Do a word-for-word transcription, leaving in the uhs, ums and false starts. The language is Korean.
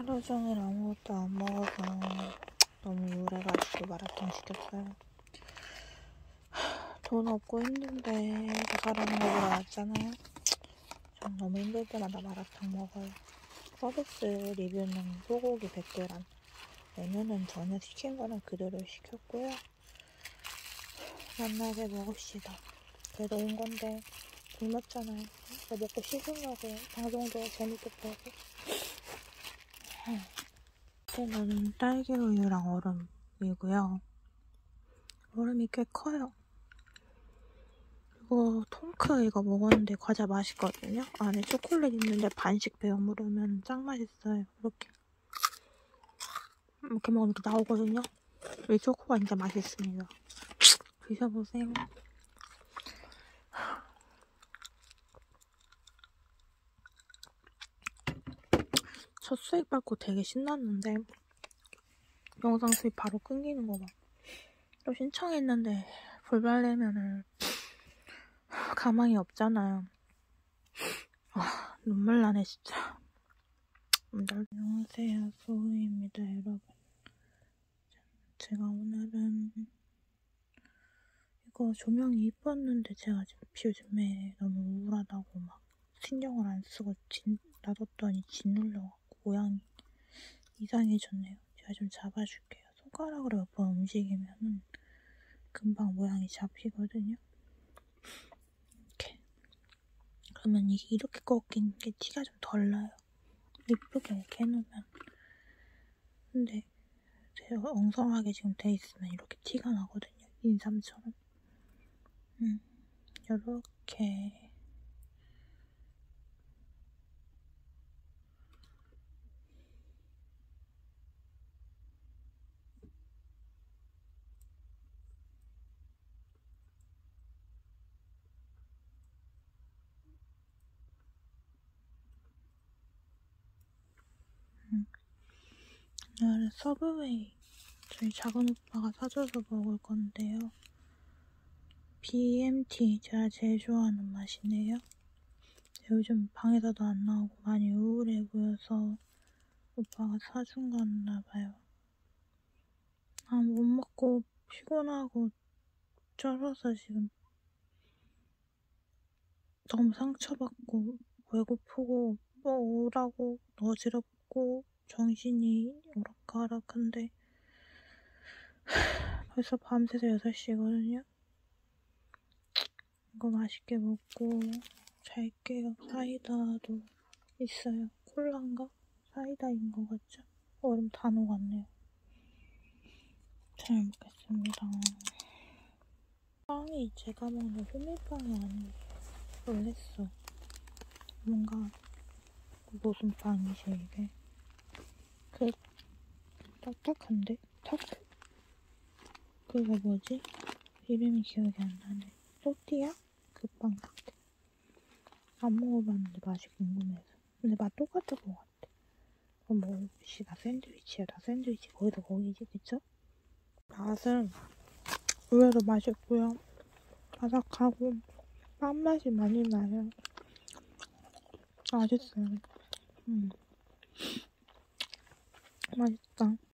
하루 종일 아무것도 안 먹어서 너무 우울해가지고 마라탕 시켰어요. 돈 없고 힘든데 나가라는 거보다 낫잖아요. 전 너무 힘들 때마다 마라탕 먹어요. 서비스 리뷰는 소고기 백 그램, 메뉴는 전에 시킨 거는 그대로 시켰고요. 만나게 먹읍시다. 그래도 온 건데 굶었잖아요. 먹고 씻으려고 방송도 재밌게 보고. 이거는 딸기 우유랑 얼음이고요. 얼음이 꽤 커요. 이거 통크 이거 먹었는데 과자 맛있거든요. 안에 초콜릿 있는데 반씩 베어 물으면 짱 맛있어요. 이렇게 이렇게 먹으면 이렇게 나오거든요. 이 초코가 진짜 맛있습니다. 드셔보세요. 첫 수익 받고 되게 신났는데 영상 수익 바로 끊기는 거 봐. 또 신청했는데 불발되면은 가망이 없잖아요. 아, 눈물 나네 진짜. 안녕하세요, 소우입니다, 여러분. 제가 오늘은 이거 조명이 이뻤는데 제가 지금 요즘에 너무 우울하다고 막 신경을 안 쓰고 진, 놔뒀더니 짓눌려갖고 모양이 이상해졌네요. 제가 좀 잡아줄게요. 손가락으로 몇 번 움직이면은 금방 모양이 잡히거든요. 이렇게. 그러면 이게 이렇게 꺾인 게 티가 좀 덜 나요. 이쁘게 이렇게 해놓으면. 근데 제가 엉성하게 지금 돼 있으면 이렇게 티가 나거든요. 인삼처럼. 음, 요렇게. 음. 오늘 서브웨이 저희 작은 오빠가 사줘서 먹을 건데요. 비엠티 제가 제일 좋아하는 맛이네요. 요즘 방에서도 안 나오고 많이 우울해 보여서 오빠가 사준 거였나봐요. 아, 못 먹고 피곤하고 쩔어서 지금 너무 상처받고 배고프고 뭐 우울하고 어지럽고 정신이 오락가락한데 벌써 밤새서 여섯 시거든요. 이거 맛있게 먹고 잘게요. 사이다도 있어요. 콜라인가? 사이다인 것 같죠? 얼음 다 녹았네요. 잘 먹겠습니다. 빵이 제가 먹는 호밀빵이 아니에요. 놀랬어. 뭔가 무슨 빵이지 이게? 그 딱딱한데? 타코? 그거 뭐지? 이름이 기억이 안 나네. 또띠아? 그 빵 같아. 안 먹어봤는데 맛이 궁금해서. 근데 맛 똑같을 것 같아. 그럼 먹읍시다. 샌드위치야. 다 샌드위치. 거기도 거기지, 그쵸? 맛은 의외로 맛있고요. 바삭하고 빵 맛이 많이 나요. 맛있어요. 음. 맛있다.